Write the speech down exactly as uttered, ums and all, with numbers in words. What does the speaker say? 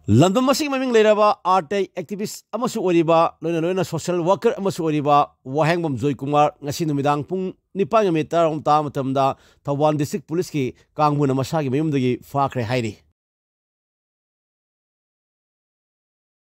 London masing maming leiraba arte activist amasu oriba loina loina social worker amasu oriba Wahengbam Joy Kumar ngasi numidang pung nipang mi tarong ta matamda Thawal district police ki kangbuna masagi mayumdagi fakhre hairi